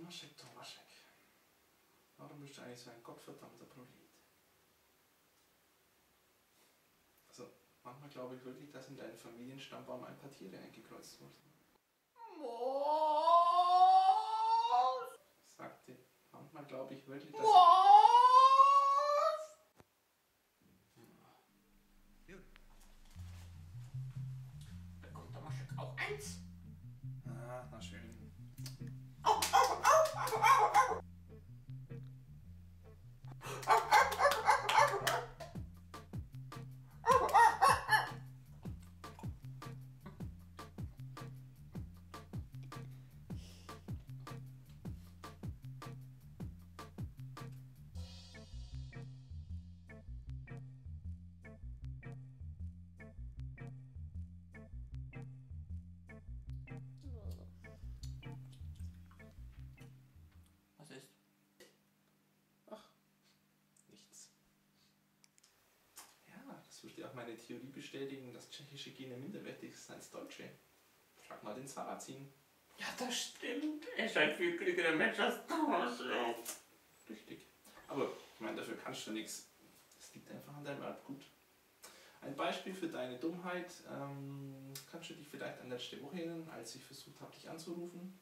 Tomaschek, Tomaschek. Warum bist du eigentlich so ein gottverdammter Prolet? Also, manchmal glaube ich wirklich, dass in deinen Familienstammbaum ein paar Tiere eingekreuzt wurden. Sagte, manchmal glaube ich wirklich, dass... Bekommt Tomaschek auch eins? Ah, na schön. Was ist? Nichts. Ja, das würde auch meine Theorie bestätigen, dass tschechische Gene minderwertig sind als deutsche. Frag mal den Sarrazin. Ja, das stimmt. Er ist ein viel klügerer Mensch als Tomaschek. Richtig. Aber ich meine, dafür kannst du nichts. Das liegt einfach an deinem Erbgut. Ein Beispiel für deine Dummheit. Kannst du dich vielleicht an letzte Woche erinnern, als ich versucht habe, dich anzurufen?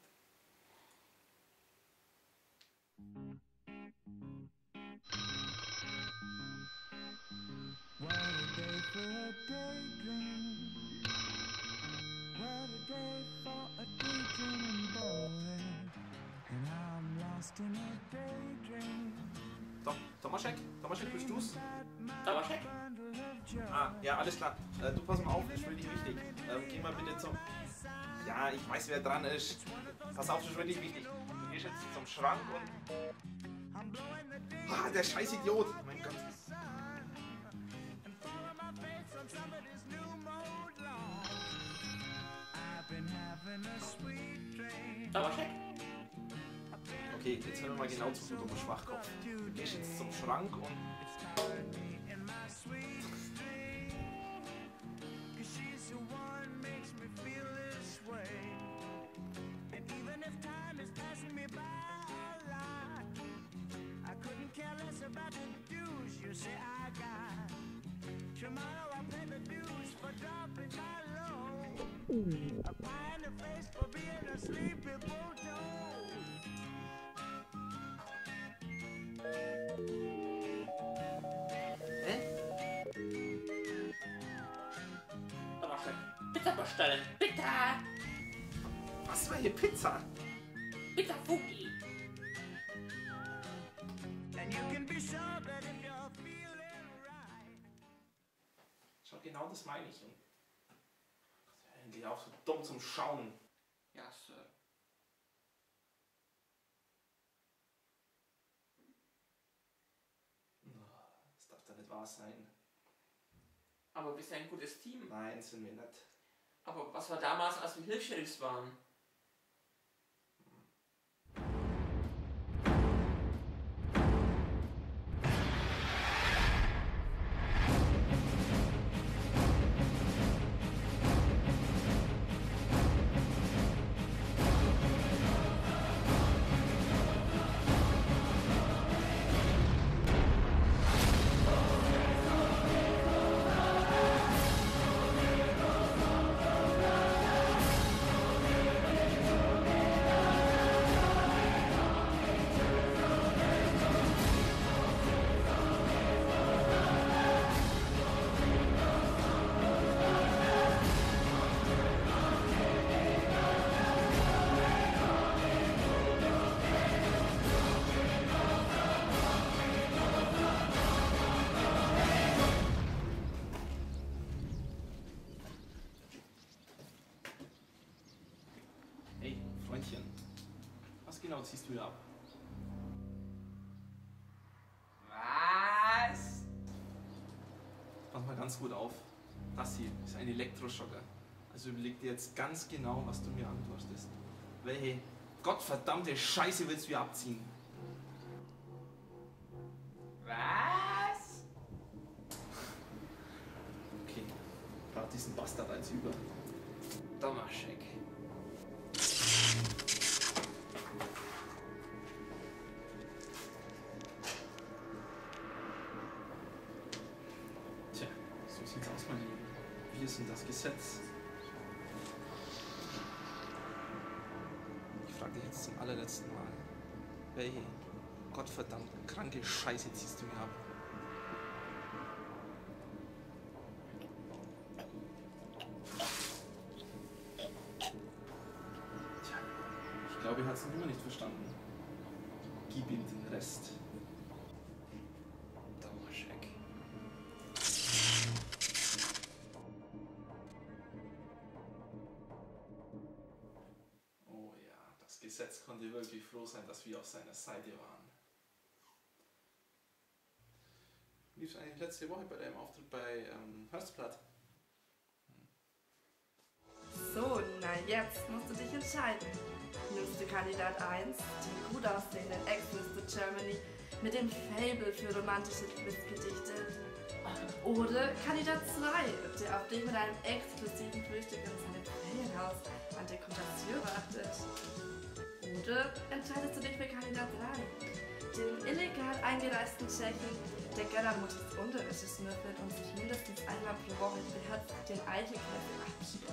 What a day for a daydream. What a day for a daydreaming boy. And I'm lost in a daydream. Tomaschek? Tomaschek, bist du's? Tomaschek? Ah, ja, alles klar. Du pass mal auf, ist wirklich wichtig. Geh mal bitte zum... Ja, ich weiß, wer dran ist. Pass auf, das ist wirklich wichtig. Du gehst jetzt zum Schrank und... Ah, der scheiß Idiot! Mein Gott. Tomaschek? Okay, jetzt hör mir mal genau zu, du dummer Schwachkopf. Du gehst jetzt zum Schrank und... Tomorrow I pay the dues for dropping my load. A pie in the face for being a sleepy bulldog. Tomaschek, Pizza bestellen. Pizza! Was war hier Pizza? Pizza Fugi. And you can be sure that if you're feeling right. Schau, genau das meine ich. Und endlich auch so dumm zum Schauen. Ja, Sir. Das darf doch nicht wahr sein. Aber wir sind ein gutes Team. Nein, sind wir nicht. Aber was war damals, als wir Hilfs-Sheriffs waren? Hey, Freundchen. Was genau ziehst du hier ab? Was? Pass mal ganz gut auf. Das hier ist ein Elektroschocker. Also überleg dir jetzt ganz genau, was du mir antwortest. Welche gottverdammte Scheiße willst du hier abziehen? Was? Okay, rat diesen Bastard als über. Tomaschek. sieht's aus, mein Lieben? Wir sind das Gesetz. Ich frage dich jetzt zum allerletzten Mal, welche gottverdammt kranke Scheiße ziehst du mir ab? Tja, ich glaube, er hat es noch immer nicht verstanden. Gib ihm den Rest. Tomaschek. Oh ja, das Gesetz konnte wirklich froh sein, dass wir auf seiner Seite waren. Wie lief es eigentlich letzte Woche bei deinem Auftritt bei Hörstblatt? So, na jetzt musst du dich entscheiden. Nimmst du Kandidat 1, den gut aussehenden Ex-Mr. Germany mit dem Faible für romantische Liebesgedichte? Oder Kandidat 2, der auf dich mit einem exklusiven Frühstück in seinem Ferienhaus an der Côte d'Azur wartet? Oder entscheidest du dich für Kandidat 3, den illegal eingereisten Tschechen, der gerne an Mutters Unterwäsche schnüffelt und sich mindestens einmal pro Woche beherzt den Eichelkäse abschiebt?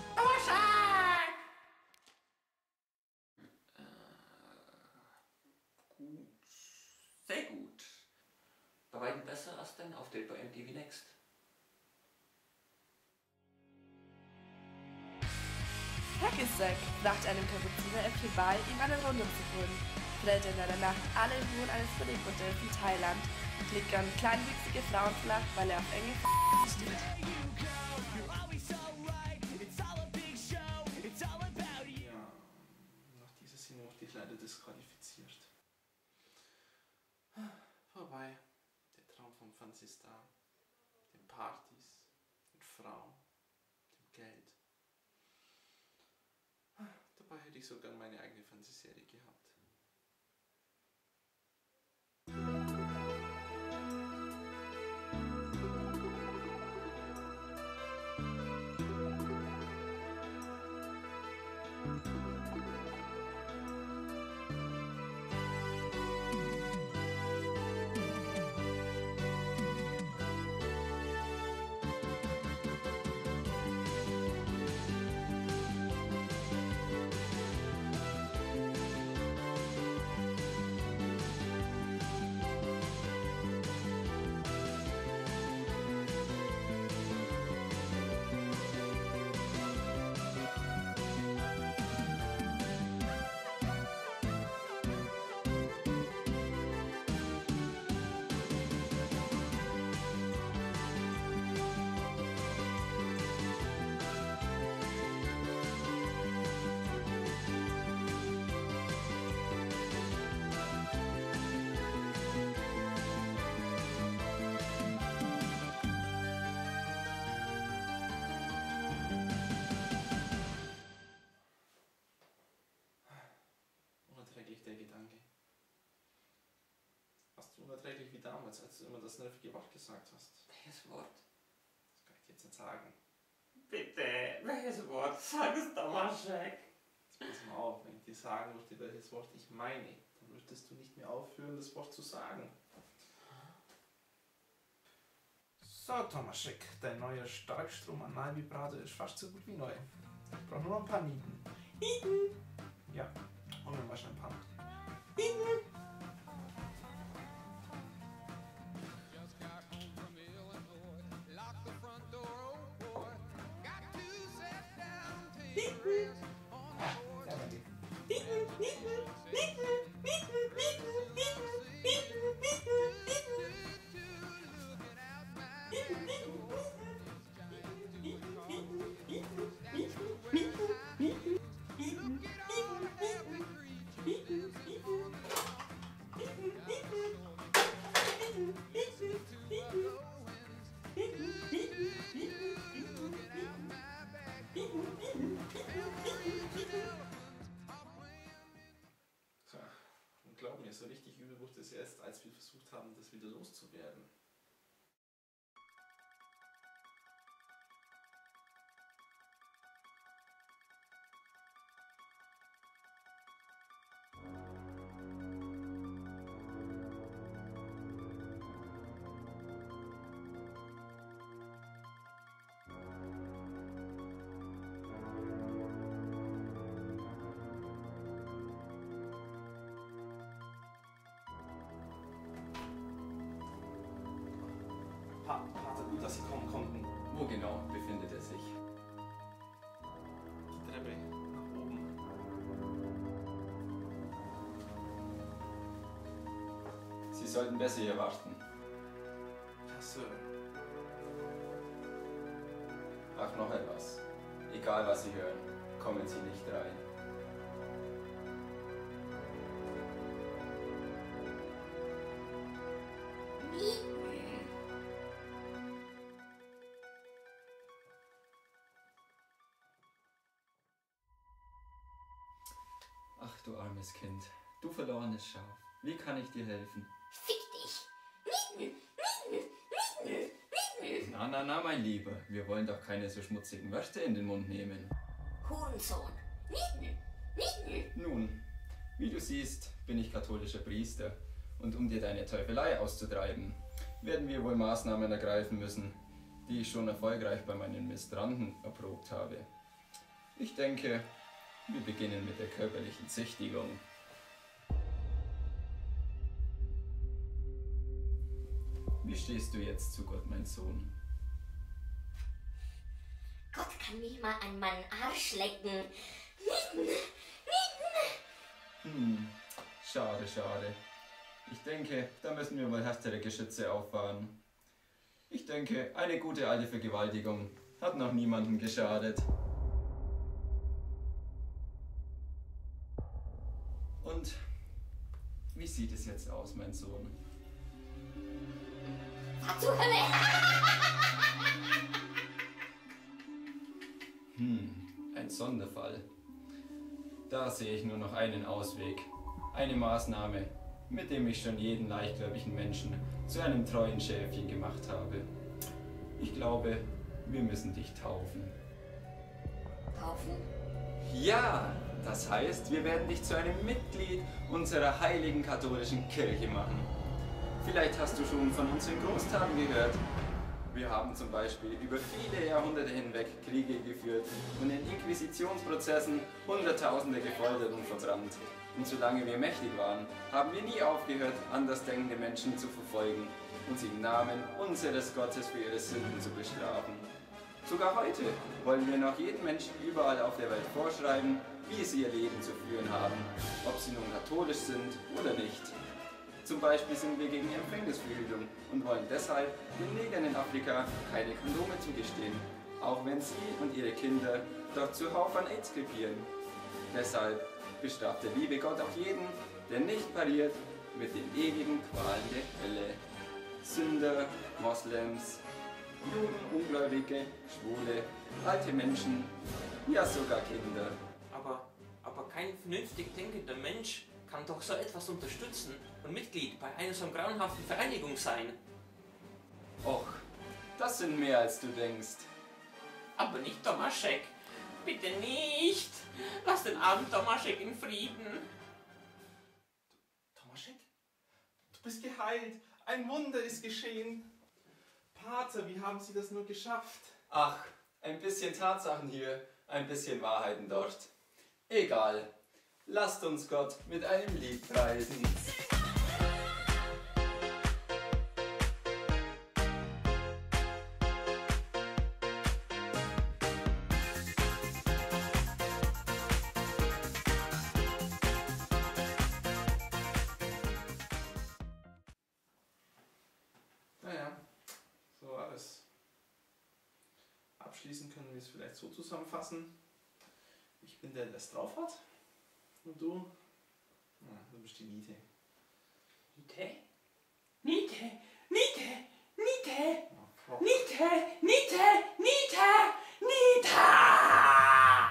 Gut. Sehr gut. Bei weitem besser als dein Auftritt bei MTV Next. Hackesack brachte einem Kapuzineräffchen bei, ihm eine Runde zu holen, fällte in einer Nacht alle Uhren eines Billigmodells in Thailand, legt an kleinwüchsige Frauen flach, weil er auf enge steht. Ja, nach dieser Szene wurde ich leider disqualifiziert. Vorbei. Der Traum vom Fernsehstar, den Partys, den Frauen, dem Geld. Dabei hätte ich sogar meine eigene Fernsehserie gehabt. Unerträglich der Gedanke. Fast so unerträglich wie damals, als du immer das nervige Wort gesagt hast. Welches Wort? Das kann ich dir jetzt nicht sagen. Bitte, welches Wort? Sag es, Tomaschek. Jetzt pass mal auf, wenn ich dir sagen würde, welches Wort ich meine, dann würdest du nicht mehr aufhören, das Wort zu sagen. So, Tomaschek, dein neuer Starkstrom-Analvibrator ist fast so gut wie neu. Ich brauche nur noch ein paar Nieten. Nieten! Ja, hol mir mal schnell ein paar. Nieten! Just got home from Illinois, locked the front door, oh boy. Got to sit down, take a rest on the porch. Ja, danke. Looking out my back door. It's Johnny doing calls. That's the way I feel. Look at all the happy creatures dancing on the lawn. Got a story, listen to a low winds. Looking out my back door. So, und glaub mir, so richtig übel wurde es erst, als wir versucht haben, das wieder loszuwerden. Wo genau befindet er sich? Die Treppe nach oben. Sie sollten besser hier warten. Ja, Sir. Ach, noch etwas. Egal was Sie hören, kommen Sie nicht rein. Ach, du armes Kind. Du verlorenes Schaf. Wie kann ich dir helfen? Fick dich! Na, mein Lieber. Wir wollen doch keine so schmutzigen Wörter in den Mund nehmen. Hurensohn! Nun, wie du siehst, bin ich katholischer Priester. Und um dir deine Teufelei auszutreiben, werden wir wohl Maßnahmen ergreifen müssen, die ich schon erfolgreich bei meinen Ministranten erprobt habe. Ich denke, wir beginnen mit der körperlichen Züchtigung. Wie stehst du jetzt zu Gott, mein Sohn? Gott kann mich mal an meinen Arsch lecken. Schade, schade. Ich denke, da müssen wir wohl härtere Geschütze auffahren. Ich denke, eine gute alte Vergewaltigung hat noch niemandem geschadet. Und wie sieht es jetzt aus, mein Sohn? Fahr zur Hölle! Ein Sonderfall. Da sehe ich nur noch einen Ausweg. Eine Maßnahme, mit dem ich schon jeden leichtgläubigen Menschen zu einem treuen Schäfchen gemacht habe. Ich glaube, wir müssen dich taufen. Taufen? Ja, das heißt, wir werden dich zu einem Mitglied unserer heiligen katholischen Kirche machen. Vielleicht hast du schon von unseren Großtaten gehört. Wir haben zum Beispiel über viele Jahrhunderte hinweg Kriege geführt und in Inquisitionsprozessen Hunderttausende gefoltert und verbrannt. Und solange wir mächtig waren, haben wir nie aufgehört, andersdenkende Menschen zu verfolgen und sie im Namen unseres Gottes für ihre Sünden zu bestrafen. Sogar heute wollen wir noch jedem Menschen überall auf der Welt vorschreiben, wie sie ihr Leben zu führen haben, ob sie nun katholisch sind oder nicht. Zum Beispiel sind wir gegen Empfängnisverhütung und wollen deshalb den Negern in Afrika keine Kondome zugestehen, auch wenn sie und ihre Kinder dort zuhauf an AIDS krepieren. Deshalb bestraft der liebe Gott auch jeden, der nicht pariert mit den ewigen Qualen der Hölle. Sünder, Moslems, Juden, Ungläubige, Schwule, alte Menschen, ja sogar Kinder. Aber kein vernünftig denkender Mensch kann doch so etwas unterstützen und Mitglied bei einer so grauenhaften Vereinigung sein. Och, das sind mehr als du denkst. Aber nicht Tomaschek. Bitte nicht. Lass den armen Tomaschek in Frieden. Tomaschek? Du bist geheilt. Ein Wunder ist geschehen. Pater, wie haben Sie das nur geschafft? Ach, ein bisschen Tatsachen hier, ein bisschen Wahrheiten dort. Egal, lasst uns Gott mit einem Lied preisen. Naja, so war es. Abschließend können wir es vielleicht so zusammenfassen. Ich bin der es drauf hat. Und du? Ja, du bist die Niete. Niete? Niete! Niete! Niete! Oh, Niete! Niete! Niete! Niete!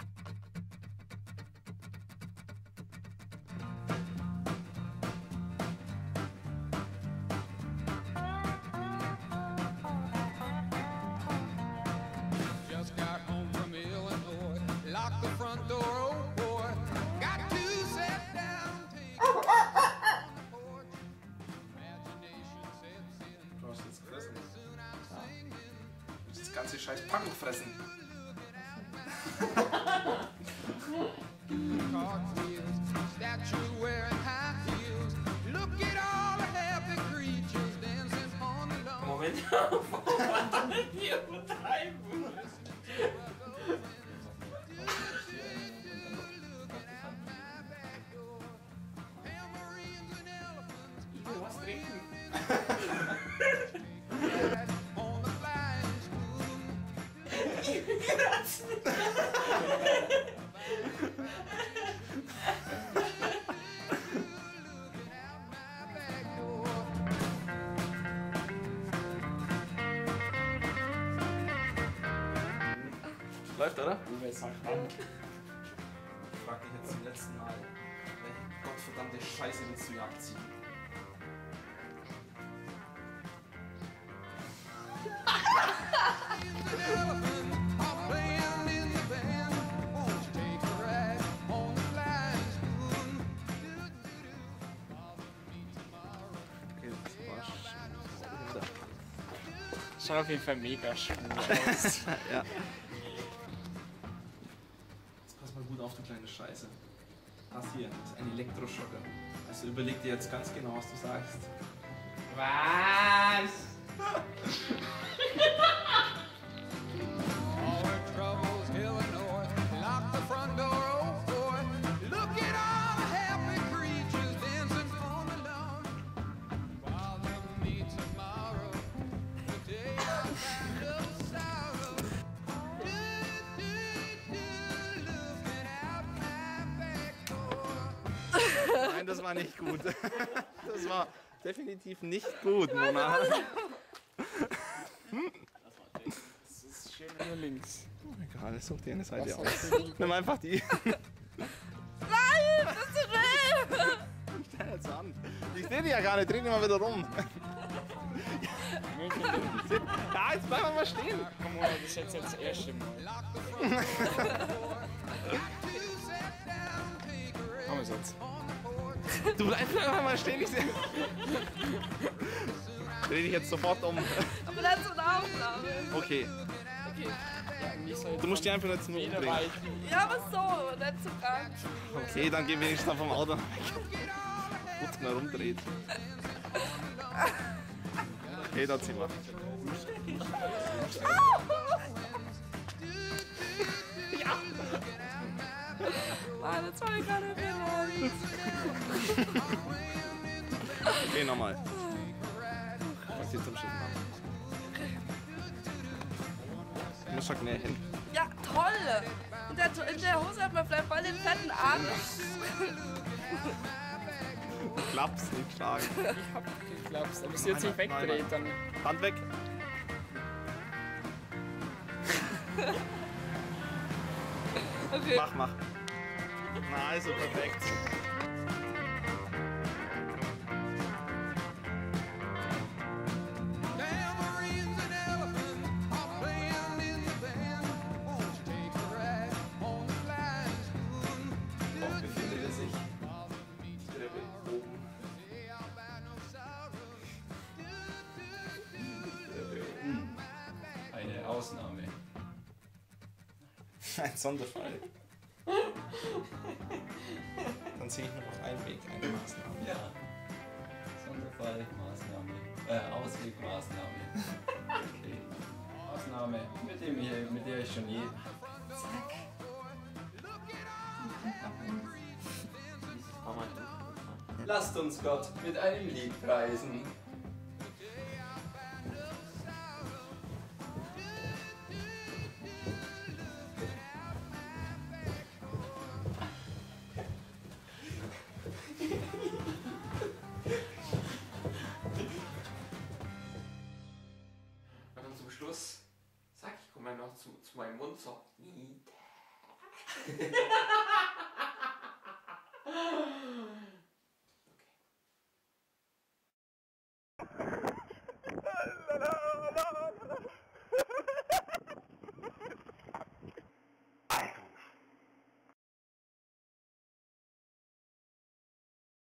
Just got home from Illinois, locked the front door, oh boy. Got to sit down, take a walk on the porch. Imagination sets in. du hast jetzt gefressen. Du musst das ganze scheiß Packen fressen. Cartwheels, statue wearing high heels. Look at all the happy creatures dancing on the lawn. Moment, hier übertreiben. Läuft, oder? Uwe, sag an. Ich frag dich jetzt zum letzten Mal. Welche gottverdammte Scheiße willst du hier abziehen? Okay, das war's. Schaut auf jeden Fall mega schwul aus. Ja. Jetzt pass mal gut auf, du kleine Scheiße. Das hier ist ein Elektroschocker. Also überleg dir jetzt ganz genau, was du sagst. Was? All our troubles, hill and north. Lock the front door, oh boy. Look at all the happy creatures dancing on the lawn. Bother me tomorrow, the day of sorrow. Looking out my back door. Nein, das war nicht gut. Das war definitiv nicht gut, Mona. Das ist schön nur links. Egal, such dir eine Seite Was aus. hast du denn? Nimm einfach die. Nein, das ist zu schnell! Stell jetzt an. Ich sehe die ja gar nicht, dreh die mal wieder rum. Ja, jetzt bleib mal stehen. Komm, Mona, das ist jetzt das erste Mal. Komm jetzt. Du bleibst einfach mal stehen. Ich seh... Dreh dich jetzt sofort um. Aber dann so eine Aufnahme. Okay. Okay. Du musst dich einfach jetzt nur Jeder umdrehen. weiß. Ja, aber so, nicht so krank. Okay, dann geh wenigstens dann vom Auto weg. Gut mal rumdreht. Okay, da ziehen wir. Mann, das war mir gerade leid. Okay, nochmal. Was jetzt zum Schiffen an? Du musst schon näher hin. Ja, toll! In der Hose hat man vielleicht voll den fetten Arm. Du klappst nicht stark. Ich hab geklappt, aber sie jetzt nicht Nein, nein, wegdreht, dann. Hand weg. Okay. Mach. Na, also perfekt. Tamarins and elephants are playing in the band. Won't you take a ride on the flying spoon? Wo befindet er sich? Treppe oben. Eine Ausnahme. Ein Sonderfall. Dann sehe ich nur noch einen Weg, eine Maßnahme. Ja. Sonderfall, Maßnahme. Auswegmaßnahme. Okay. Ausnahme, mit der ich schon je. Lasst uns Gott mit einem Lied preisen. Und dann zum Schluss sag ich, komm mal noch zu meinem Mund so.